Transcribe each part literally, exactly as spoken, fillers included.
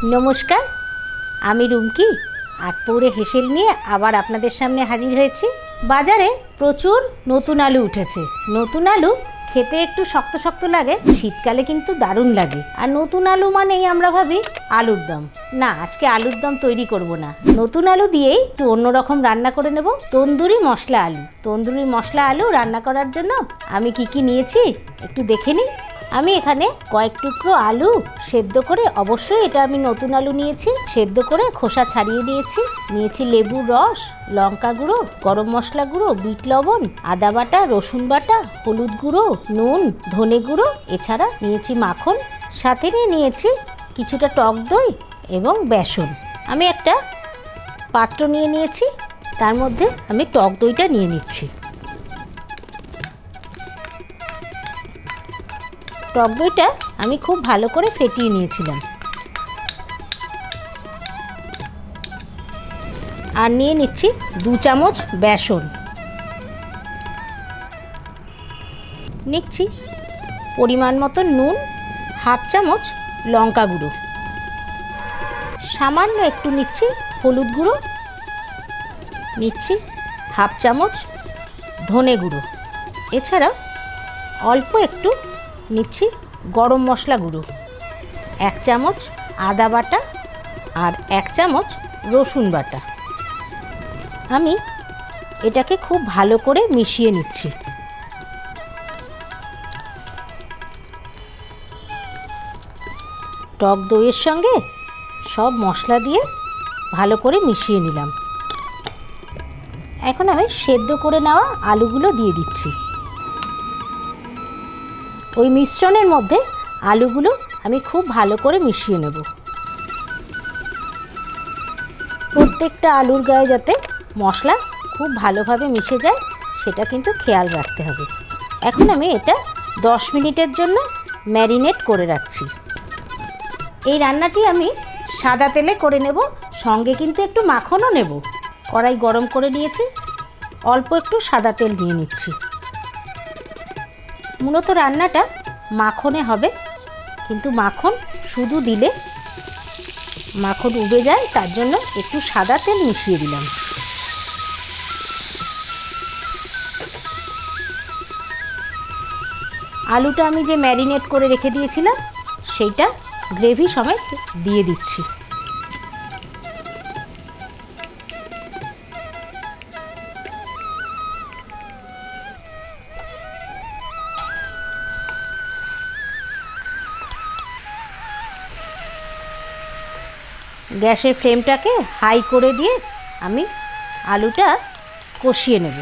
নমস্কার, আমি রুমকি আটপৌরে হেসেল নিয়ে আবার আপনাদের সামনে হাজির হয়েছি। বাজারে প্রচুর নতুন আলু উঠেছে। নতুন আলু খেতে একটু শক্ত শক্ত লাগে, শীতকালে কিন্তু দারুণ লাগে। আর নতুন আলু মানেই আমরা ভাবি আলুর দম। না, আজকে আলুর দম তৈরি করব না, নতুন আলু দিয়েই একটু অন্যরকম রান্না করে নেব। তন্দুরি মশলা আলু। তন্দুরি মশলা আলু রান্না করার জন্য আমি কি কি নিয়েছি একটু দেখে নিই। আমি এখানে কয়েক টুকরো আলু সেদ্ধ করে, অবশ্যই এটা আমি নতুন আলু নিয়েছি, সেদ্ধ করে খোসা ছাড়িয়ে নিয়েছি। নিয়েছি লেবুর রস, লঙ্কা গুঁড়ো, গরম মশলা গুঁড়ো, বিট লবণ, আদা বাটা, রসুন বাটা, হলুদ গুঁড়ো, নুন, ধনে গুঁড়ো, এছাড়া নিয়েছি মাখন, সাথে নিয়ে নিয়েছি কিছুটা টক দই এবং বেসন। আমি একটা পাত্র নিয়ে নিয়েছি, তার মধ্যে আমি টক দইটা নিয়ে নিচ্ছি। টক দইটা আমি খুব ভালো করে ফেটিয়ে নিয়েছিলাম। আর নিয়ে নিচ্ছি দু চামচ বেসন, নিচ্ছি পরিমাণ মতো নুন, হাফ চামচ লঙ্কা গুঁড়ো, সামান্য একটু নিচ্ছি হলুদ গুঁড়ো, নিচ্ছি হাফ চামচ ধনে গুঁড়ো, এছাড়া অল্প একটু নিচ্ছি গরম মশলা গুঁড়ো, এক চামচ আদা বাটা আর এক চামচ রসুন বাটা। আমি এটাকে খুব ভালো করে মিশিয়ে নিচ্ছি। টক দইয়ের সঙ্গে সব মশলা দিয়ে ভালো করে মিশিয়ে নিলাম। এখন আমি সেদ্ধ করে নেওয়া আলুগুলো দিয়ে দিচ্ছি। ওই মিশ্রণের মধ্যে আলুগুলো আমি খুব ভালো করে মিশিয়ে নেব। প্রত্যেকটা আলুর গায়ে যাতে মশলা খুব ভালোভাবে মিশে যায় সেটা কিন্তু খেয়াল রাখতে হবে। এখন আমি এটা দশ মিনিটের জন্য ম্যারিনেট করে রাখছি। এই রান্নাটি আমি সাদা তেলে করে নেব, সঙ্গে কিন্তু একটু মাখনও নেব। কড়াই গরম করে নিয়েছি, অল্প একটু সাদা তেল নিয়ে নিচ্ছি। মূলত রান্নাটা মাখনে হবে, কিন্তু মাখন শুধু দিলে মাখন উবে যায়, তার জন্য একটু সাদা তেল মিশিয়ে দিলাম। আলুটা আমি যে ম্যারিনেট করে রেখে দিয়েছিলাম সেইটা গ্রেভি সমেত দিয়ে দিচ্ছি। গ্যাসের ফ্লেমটাকে হাই করে দিয়ে আমি আলুটা কষিয়ে নেব।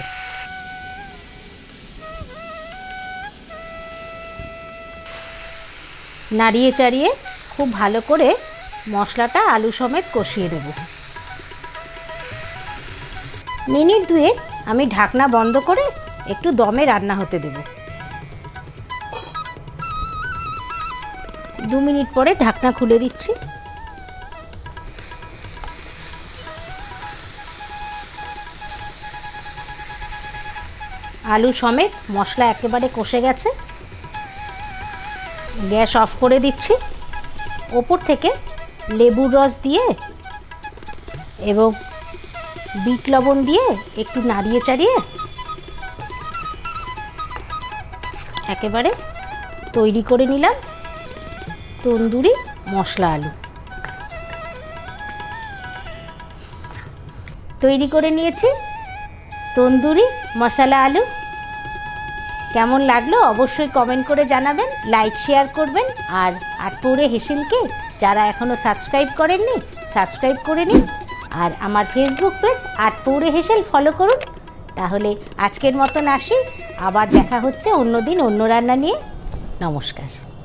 নাড়িয়ে চাড়িয়ে খুব ভালো করে মশলাটা আলু সমেত কষিয়ে নেব। মিনিট দুয়েক আমি ঢাকনা বন্ধ করে একটু দমে রান্না হতে দেব। দু মিনিট পরে ঢাকনা খুলে দিচ্ছি। আলু সমেত মশলা একেবারে কষে গেছে। গ্যাস অফ করে দিচ্ছি। ওপর থেকে লেবুর রস দিয়ে এবং বিট লবণ দিয়ে একটু নাড়িয়ে চাড়িয়ে একেবারে তৈরি করে নিলাম তন্দুরি মশলা আলু। তৈরি করে নিয়েছি তন্দুরি মশলা আলু। কেমন লাগলো অবশ্যই কমেন্ট করে জানাবেন, লাইক শেয়ার করবেন। আর আটপৌরে হেসেলকে যারা এখনও সাবস্ক্রাইব করেননি সাবস্ক্রাইব করে নিন। আর আমার ফেসবুক পেজ আটপৌরে হেসেল ফলো করুন। তাহলে আজকের মতন আসি, আবার দেখা হচ্ছে অন্য দিন অন্য রান্না নিয়ে। নমস্কার।